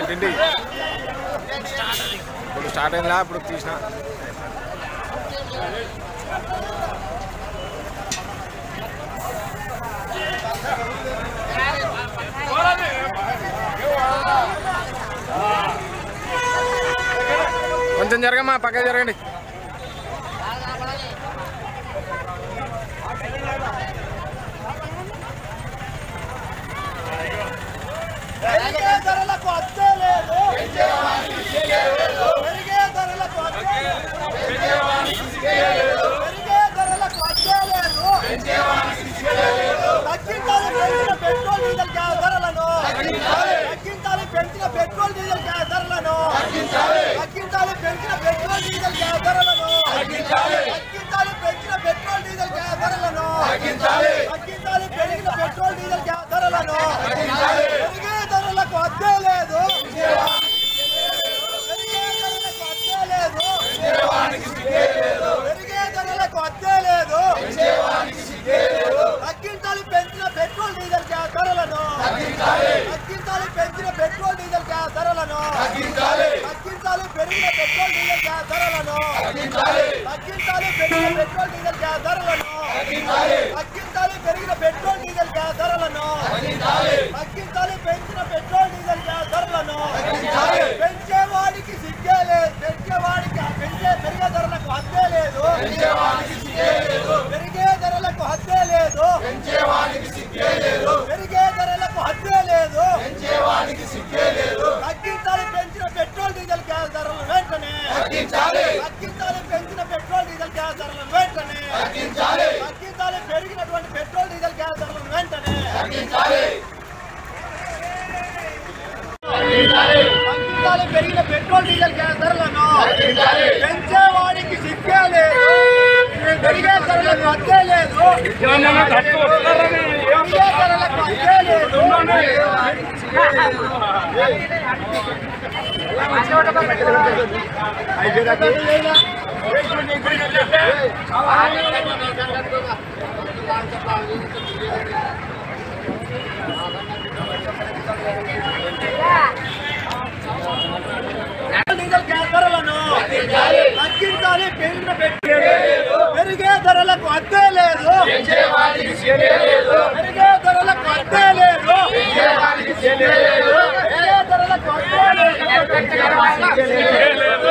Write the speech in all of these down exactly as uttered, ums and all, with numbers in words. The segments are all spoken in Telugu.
నూటింటి ఇప్పుడు స్టార్ట్ అయిందా ఇప్పుడు తీసిన కొంచెం జరగమ్మా పక్క జరగండి పెరిగిన పెట్రోల్ డీజిల్ గ్యాస్ ధరలను పెంచేవాడికి సిగ్గే లేదు పెరిగే ధరలకు అద్దే లేదు పెరిగే ధరలకు అద్దే లేదు డీజిల్ గ్యాస్ ధరలను తగ్గించాలి పెరిగిన పెరిగే ధరలకు అద్దే లేదు పెరిగే ధరలకు అద్దే లేదు పెరిగే ధరలకు అద్దే లేదు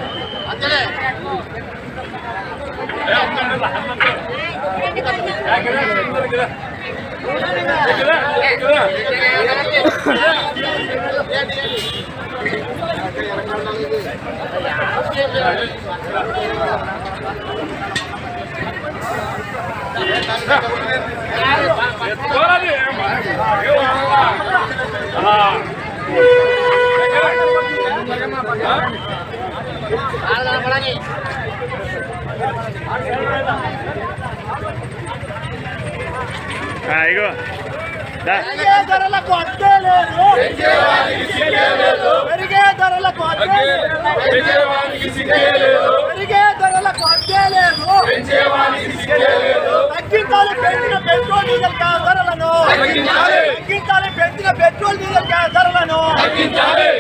ఇగో పెరిగే ధరలకు అద్దే లేదు పెరిగే ధరలకు అద్దే లేదు పెరిగే ధరలకు అద్దే లేదు తగ్గించాలి పెంచిన పెట్రోల్ డీజిల్ గ్యాస్ ధరలను తగ్గించాలి పెంచిన పెట్రోల్ డీజిల్ గ్యాస్ ధరలను